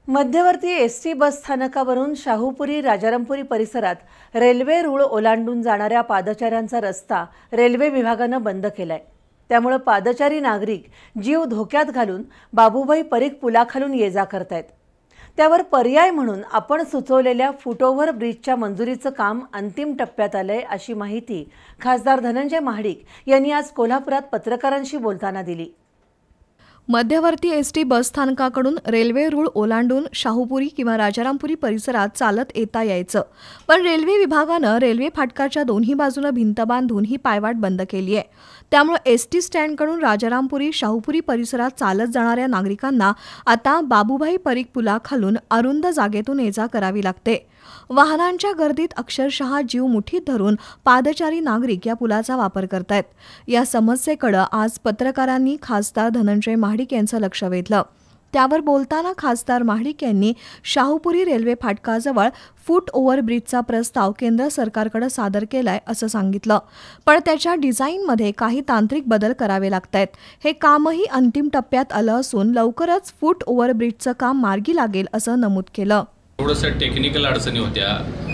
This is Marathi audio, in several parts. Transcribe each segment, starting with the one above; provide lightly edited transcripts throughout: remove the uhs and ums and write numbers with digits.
मध्यवर्ती एसटी बस स्थानकावरून शाहूपुरी राजारामपुरी परिसरात रेल्वे रूळ ओलांडून जाणाऱ्या पादचाऱ्यांचा रस्ता रेल्वे विभागानं बंद केलाय। त्यामुळे पादचारी नागरिक जीव धोक्यात घालून बाबूभाई परीख पुलाखालून ये-जा करतायत। त्यावर पर्याय म्हणून आपण सुचवलेल्या फुटओव्हर ब्रिजच्या मंजुरीचं काम अंतिम टप्प्यात आलंय, अशी माहिती खासदार धनंजय महाडिक यांनी आज कोल्हापुरात पत्रकारांशी बोलताना दिली। मध्यवर्ती एसटी बस स्थानकाकडून रेल्वे रूळ ओलांडून शाहूपुरी किंवा राजारामपुरी परिसरात चालत येता यायचं, पण रेल्वे विभागानं रेल्वे फाटकाच्या दोन्ही बाजूनं भिंत बांधून ही पायवाट बंद केली आहे। त्यामुळे एसटी स्टँडकडून राजारामपुरी शाहूपुरी परिसरात चालत जाणाऱ्या नागरिकांना आता बाबूभाई परीख पुलाखालून अरुंद जागेतून ये-जा करावी लागते। वाहनांच्या गर्दीत अक्षरशः जीव मुठीत धरून पादचारी नागरिक या पुलाचा वापर करतायत। या समस्येकडे आज पत्रकारांनी खासदार धनंजय महाडिक यांचं लक्ष वेधलं। त्यावर बोलताना खासदार महाडिक यांनी शाहूपुरी रेल्वे फाटकाजवळ फूट ओव्हर ब्रिजचा प्रस्ताव केंद्र सरकारकडे सादर केलाय असं सांगितलं, पण त्याच्या डिझाईनमध्ये काही तांत्रिक बदल करावे लागतायत। हे कामही अंतिम टप्प्यात आलं असून लवकरच फूट ओव्हर ब्रिजचं काम मार्गी लागेल असं नमूद केलं। थोडंसं टेक्निकल अडचणी होत्या।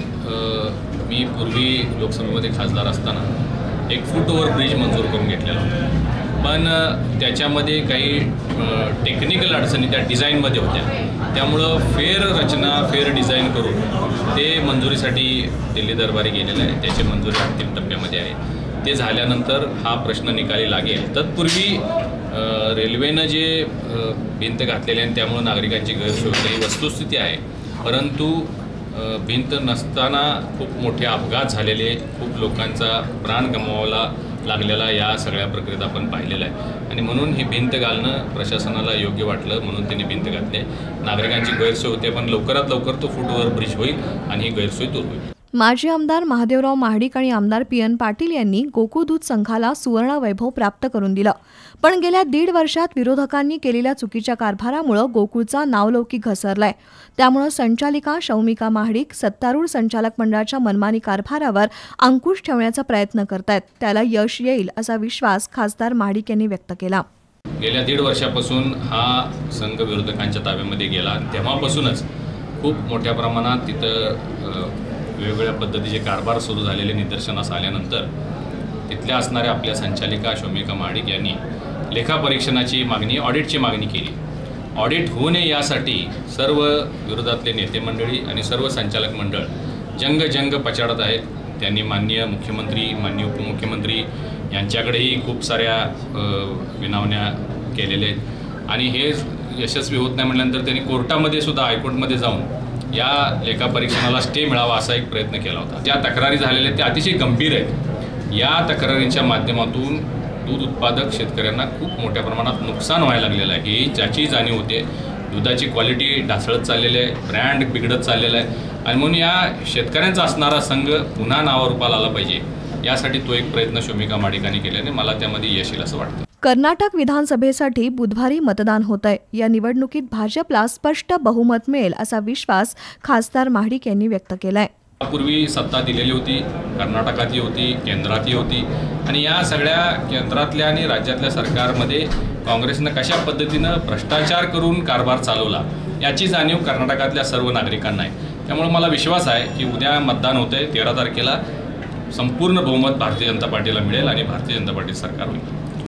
मी पूर्वी लोकसभेमध्ये खासदार असताना एक फूट ओव्हर ब्रिज मंजूर करून घेतलेला होता, पण त्याच्यामध्ये काही टेक्निकल अडचणी त्या डिझाईनमध्ये होत्या। त्यामुळं फेर रचना फेर डिझाईन करून ते मंजुरीसाठी दिल्ली दरबारी गेलेलं आहे। त्याची मंजुरी अंतिम टप्प्यामध्ये आहे। ते झाल्यानंतर हा प्रश्न निकाली लागेल। तत्पूर्वी रेल्वेनं जे भिंत घातलेली आहे त्यामुळे नागरिकांची गैरसोय ही वस्तुस्थिती आहे, परंतु भिंत नसताना खूप मोठे अपघात झालेले, खूप लोकांचा प्राण गमवायला लागलेला या सगळ्या प्रक्रियेत आपण पाहिलेलं आहे। आणि म्हणून ही भिंत घालणं प्रशासनाला योग्य वाटलं, म्हणून त्यांनी भिंत घातली। नागरिकांची गैरसोय होते, पण लवकरात लवकर तो फूट ओव्हर ब्रिज होईल आणि ही गैरसोय दूर होईल। माजी आमदार महादेवराव महाडिक आणि आमदार पी.एन. पाटील यांनी गोकुळ दूध संघाला सुवर्ण वैभव प्राप्त करून दिलं, पण गेल्या 1.5 वर्षात विरोधकांनी केलेल्या चुकीच्या कारभारामुळे गोकुळचा नावलौकिक घसरलाय। त्यामुळे संचालिका शौमिका महाडिक सत्तारूढ संचालक मंडळाच्या मनमानी कारभारावर अंकुश ठेवण्याचा प्रयत्न करतायत। त्याला यश येईल असा विश्वास खासदार महाडिक यांनी व्यक्त केला। गेल्या 1.5 वर्षापासून हा संघ विरोधकांच्या ताब्यामध्ये गेला, तेव्हापासूनच खूप मोठ्या प्रमाणात तिथं वेगवेगळ्या पद्धतीचे कारभार सुरू झालेले निदर्शनास आल्यानंतर तिथल्या असणाऱ्या आपल्या संचालिका शौमिका महाडिक यांनी लेखापरीक्षणाची मागणी, ऑडिटची मागणी केली। ऑडिट होऊ नये यासाठी सर्व विरोधातले नेते मंडळी आणि सर्व संचालक मंडळ जंग पछाडत आहेत। त्यांनी माननीय मुख्यमंत्री, माननीय उपमुख्यमंत्री यांच्याकडेही खूप साऱ्या विनवण्या केलेल्या आहेत आणि हे यशस्वी होत नाही म्हटल्यानंतर त्यांनी कोर्टामध्ये सुद्धा, हायकोर्टमध्ये जाऊन या लेखापरीक्षणाला स्टे मिळावा असा एक प्रयत्न केला होता। ज्या तक्रारी झालेल्या त्या अतिशय गंभीर आहेत। या तक्रारींच्या माध्यमातून दूध उत्पादक शेतकऱ्यांना खूप मोठ्या प्रमाणात नुकसान व्हायला लागलेलं आहे, ही ज्याची जाणीव होते। दुधाची क्वालिटी ढासळत चाललेली आहे, ब्रँड बिघडत चाललेला आहे आणि म्हणून या शेतकऱ्यांचा असणारा संघ पुन्हा नावारूपाला आला पाहिजे, यासाठी तो एक प्रयत्न शौमिका महाडिकांनी केल्याने मला त्यामध्ये यश येईल असं वाटतं। कर्नाटक विधानसभेसाठी बुधवारी मतदान होतंय। या निवडणुकीत भाजपला स्पष्ट बहुमत मिळेल असा विश्वास खासदार महाडिक यांनी व्यक्त केलाय। पूर्वी सत्ता दिलेली होती, कर्नाटकातही होती, केंद्रातही होती आणि या सगळ्या केंद्रातल्या आणि राज्यातल्या सरकारमध्ये काँग्रेसनं कशा पद्धतीनं भ्रष्टाचार करून कारभार चालवला याची जाणीव कर्नाटकातल्या सर्व नागरिकांना आहे। त्यामुळे मला विश्वास आहे की उद्या मतदान होतंय, 13 तारखेला संपूर्ण बहुमत भारतीय जनता पार्टीला मिळेल आणि भारतीय जनता पार्टी सरकार होईल।